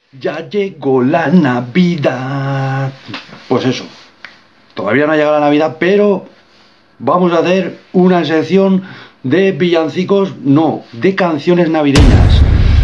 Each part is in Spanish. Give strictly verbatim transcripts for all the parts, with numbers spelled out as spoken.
Ya llegó la Navidad. Pues eso, todavía no ha llegado la Navidad, pero vamos a hacer una sección de villancicos, no, de canciones navideñas.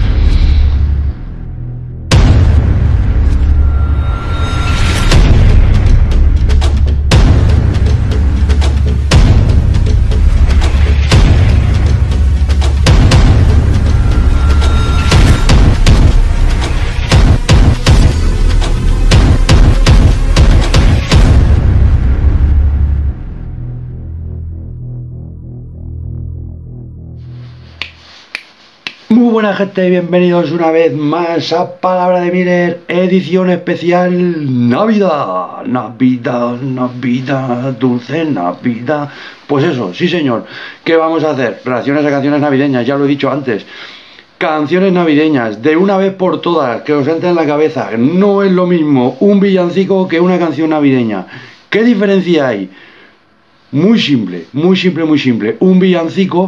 Muy buena gente, bienvenidos una vez más a Palabra de Miller, edición especial Navidad, Navidad, Navidad, dulce Navidad. Pues eso, sí señor, ¿qué vamos a hacer? Reacciones a canciones navideñas, ya lo he dicho antes. Canciones navideñas, de una vez por todas, que os entre en la cabeza. No es lo mismo un villancico que una canción navideña. ¿Qué diferencia hay? Muy simple, muy simple, muy simple. Un villancico,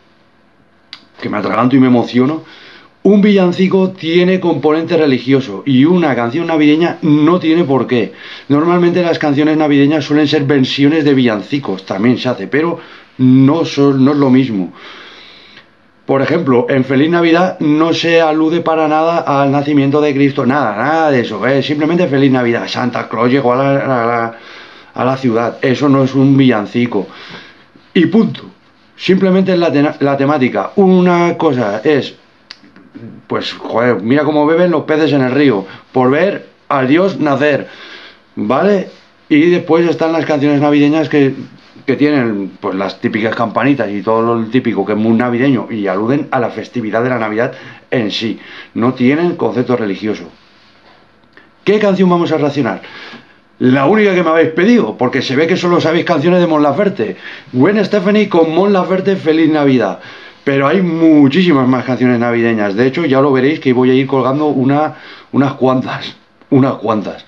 que me atraganto y me emociono, un villancico tiene componente religioso y una canción navideña no tiene por qué. Normalmente las canciones navideñas suelen ser versiones de villancicos, también se hace, pero no, son, no es lo mismo. Por ejemplo, en Feliz Navidad no se alude para nada al nacimiento de Cristo, nada, nada de eso, ¿eh? Simplemente Feliz Navidad, Santa Claus llegó a la, a, la, a la ciudad, eso no es un villancico. Y punto. Simplemente es la, te la temática. Una cosa es, pues, joder, mira cómo beben los peces en el río, por ver al Dios nacer, ¿vale? Y después están las canciones navideñas que, que tienen, pues, las típicas campanitas y todo lo típico que es muy navideño y aluden a la festividad de la Navidad en sí. No tienen concepto religioso. ¿Qué canción vamos a reaccionar? La única que me habéis pedido, porque se ve que solo sabéis canciones de Mon Laferte. Gwen Stefani con Mon Laferte, Feliz Navidad. Pero hay muchísimas más canciones navideñas. De hecho, ya lo veréis que voy a ir colgando una, unas cuantas. Unas cuantas.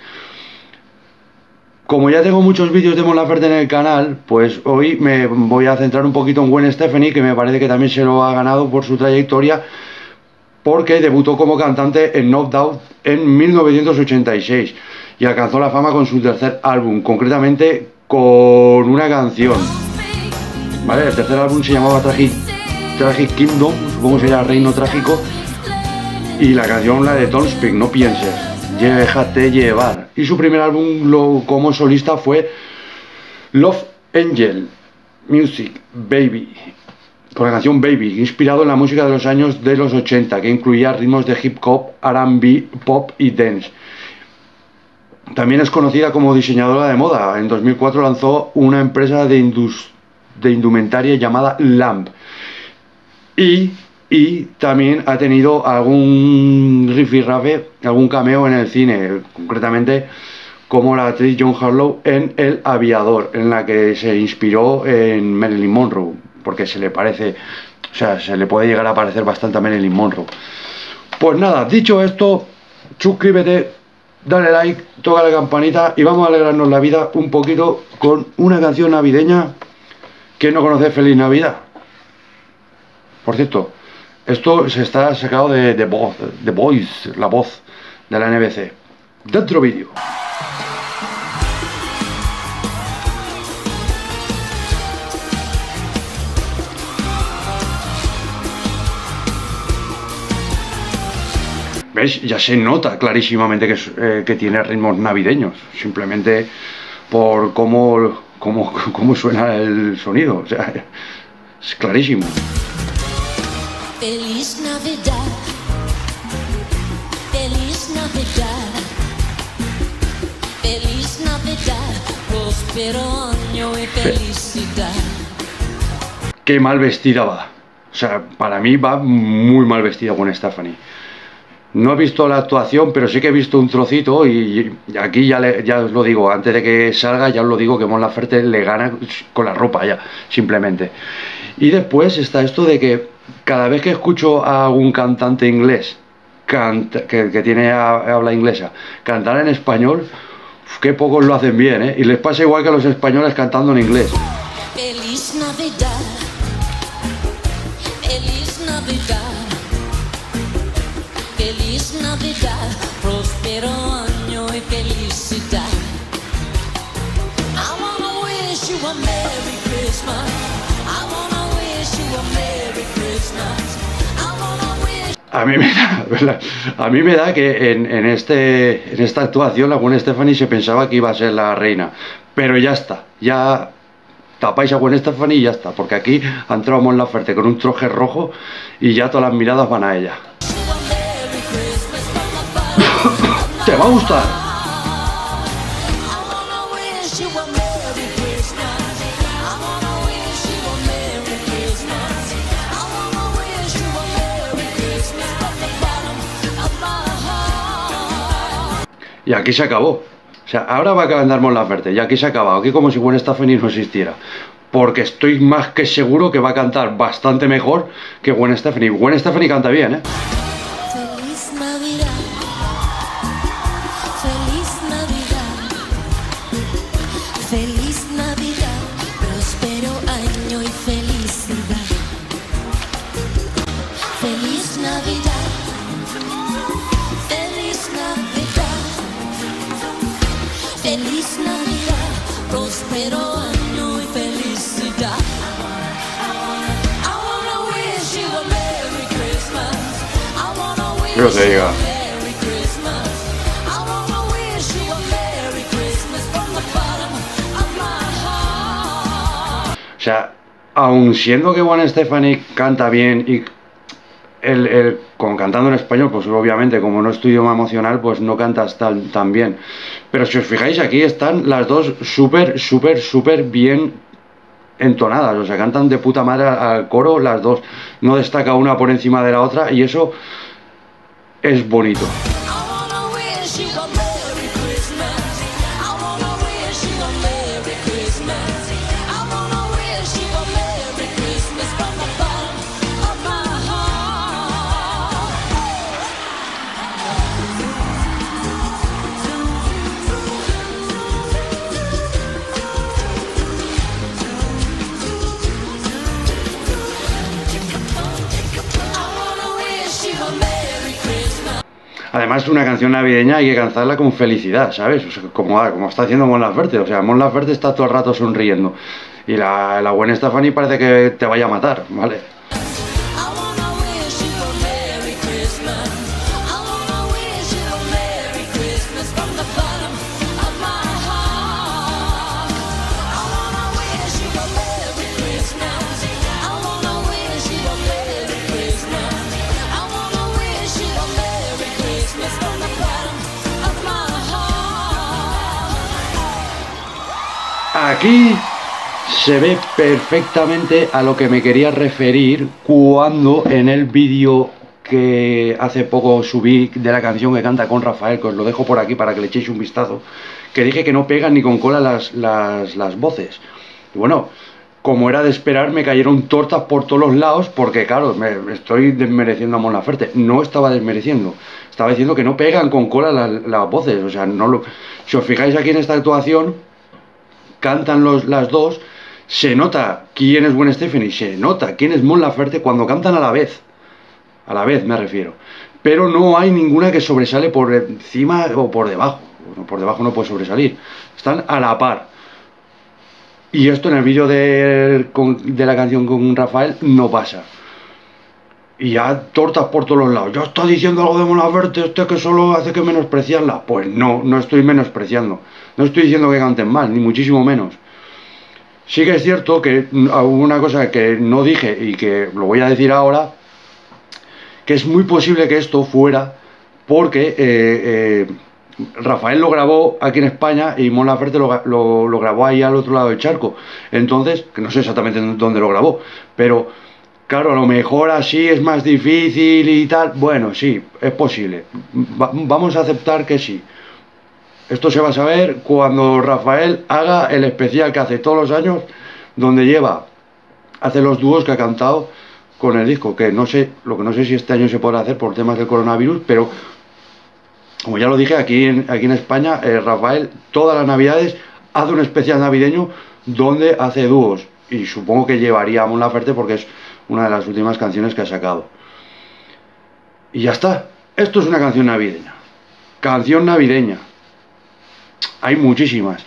Como ya tengo muchos vídeos de Mon Laferte en el canal, pues hoy me voy a centrar un poquito en Gwen Stefani, que me parece que también se lo ha ganado por su trayectoria, porque debutó como cantante en No Doubt en mil novecientos ochenta y seis y alcanzó la fama con su tercer álbum, concretamente con una canción, ¿vale? El tercer álbum se llamaba Tragic, Tragic Kingdom, supongo que sería Reino Trágico, y la canción, la de Don't Speak, no pienses, déjate llevar. Y su primer álbum lo, como solista fue Love Angel Music Baby, con la canción Baby, inspirado en la música de los años de los ochenta, que incluía ritmos de hip hop, R and B, pop y dance. También es conocida como diseñadora de moda. En dos mil cuatro lanzó una empresa de, indus de indumentaria llamada Lamb. Y, y también ha tenido algún rifirrafe, algún cameo en el cine, concretamente como la actriz John Harlow en El Aviador, en la que se inspiró en Marilyn Monroe, porque se le parece, o sea, se le puede llegar a parecer bastante a Marilyn Monroe. Pues nada, dicho esto, suscríbete, dale like, toca la campanita y vamos a alegrarnos la vida un poquito con una canción navideña. ¿Quién no conoce Feliz Navidad? Por cierto, esto se está sacado de The Voice, The Voice, la voz de la N B C. Dentro vídeo. ¿Ves? Ya se nota clarísimamente que, eh, que tiene ritmos navideños, simplemente por cómo, cómo, cómo suena el sonido, o sea, es clarísimo. Feliz Navidad, Feliz Navidad, Feliz Navidad, próspero año y felicidad. Qué mal vestida va, o sea, para mí va muy mal vestida Gwen Stefani. No he visto la actuación, pero sí que he visto un trocito y aquí ya, le, ya os lo digo, antes de que salga ya os lo digo que Mon Laferte le gana con la ropa ya, simplemente. Y después está esto de que cada vez que escucho a algún cantante inglés canta, que, que tiene habla inglesa cantar en español, qué pocos lo hacen bien, ¿eh? Y les pasa igual que a los españoles cantando en inglés. Feliz Navidad, Feliz Navidad, Feliz Navidad, A mí me da, a mí me da que en, en, este, en esta actuación la Gwen Stefani se pensaba que iba a ser la reina, pero ya está, ya tapáis a Gwen Stefani y ya está, porque aquí ha entrado Mon Laferte con un traje rojo y ya todas las miradas van a ella. ¡Te va a gustar! Y aquí se acabó. O sea, ahora va a cantar Mon Laferte y aquí se ha acabado. Aquí como si Gwen Stefani no existiera. Porque estoy más que seguro que va a cantar bastante mejor que Gwen Stefani. Gwen Stefani canta bien, ¿eh? Feliz Navidad, feliz Navidad, feliz Navidad, próspero año y felicidad. Feliz Navidad, feliz Navidad, feliz Navidad, próspero año y felicidad. I wanna wish you a Merry Christmas. I wanna wish Yo te diga. you a Merry Christmas. I wanna wish you a Merry Christmas from the bottom of my heart. O sea, aun siendo que Gwen Stefani canta bien y el, el, con cantando en español, pues obviamente como no es tu idioma emocional, pues no cantas tan, tan bien. Pero si os fijáis aquí están las dos súper, súper, súper bien entonadas. O sea, cantan de puta madre al coro las dos. No destaca una por encima de la otra y eso es bonito. I wanna wish you a Merry Christmas. I wanna wish you a Merry Christmas. I wanna wish you a Merry Christmas from the bottom of my heart. I wanna wish you a Merry Christmas. Además, una canción navideña hay que cantarla con felicidad, ¿sabes? O sea, como, como está haciendo Mon Laferte. O sea, Mon Laferte está todo el rato sonriendo. Y la, la Gwen Stefani parece que te vaya a matar, ¿vale? I wanna wish you a Merry Christmas. I wanna wish you a Merry Christmas from the bottom of my heart. I wanna wish you a Merry Christmas. I wanna wish you a Merry Christmas. I wanna wish you a Merry Christmas from the bottom of my heart. Aquí se ve perfectamente a lo que me quería referir cuando en el vídeo que hace poco subí de la canción que canta con Rafael, que os lo dejo por aquí para que le echéis un vistazo, que dije que no pegan ni con cola las, las, las voces. Y bueno, como era de esperar, me cayeron tortas por todos los lados, porque claro, me, me estoy desmereciendo a Mon Laferte. No estaba desmereciendo, estaba diciendo que no pegan con cola las, las voces. O sea, no lo... si os fijáis aquí en esta actuación, cantan los, las dos. Se nota quién es Gwen Stefani, se nota quién es Mon Laferte cuando cantan a la vez. A la vez me refiero. Pero no hay ninguna que sobresale por encima o por debajo. Bueno, por debajo no puede sobresalir. Están a la par. Y esto en el vídeo de, de la canción con Rafael no pasa. Y ya tortas por todos los lados. Ya está diciendo algo de Mon Laferte, este que solo hace que menospreciarla. Pues no, no estoy menospreciando. No estoy diciendo que canten mal, ni muchísimo menos. Sí que es cierto que hubo una cosa que no dije y que lo voy a decir ahora, que es muy posible que esto fuera porque eh, eh, Rafael lo grabó aquí en España y Mon Laferte lo, lo, lo grabó ahí al otro lado del charco. Entonces, que no sé exactamente dónde lo grabó, pero claro, a lo mejor así es más difícil y tal. Bueno, sí, es posible. Va, vamos a aceptar que sí. Esto se va a saber cuando Rafael haga el especial que hace todos los años, donde lleva, hace los dúos que ha cantado con el disco, que no sé, lo que no sé si este año se podrá hacer por temas del coronavirus, pero como ya lo dije, aquí en, aquí en España, eh, Rafael todas las navidades hace un especial navideño donde hace dúos, y supongo que llevaría a Mon Laferte porque es una de las últimas canciones que ha sacado. Y ya está, esto es una canción navideña, canción navideña. Hay muchísimas.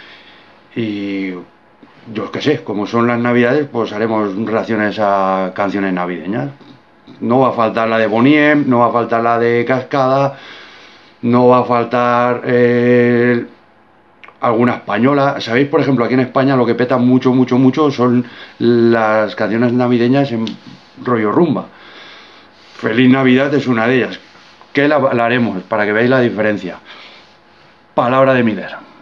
Y yo qué sé, como son las navidades, pues haremos reacciones a canciones navideñas. no va a faltar la de Boniem, no va a faltar la de Cascada, no va a faltar eh, alguna española. Sabéis, por ejemplo, aquí en España lo que peta mucho, mucho, mucho son las canciones navideñas en rollo rumba. Feliz Navidad es una de ellas, que la, la haremos para que veáis la diferencia. Palabra de Miller.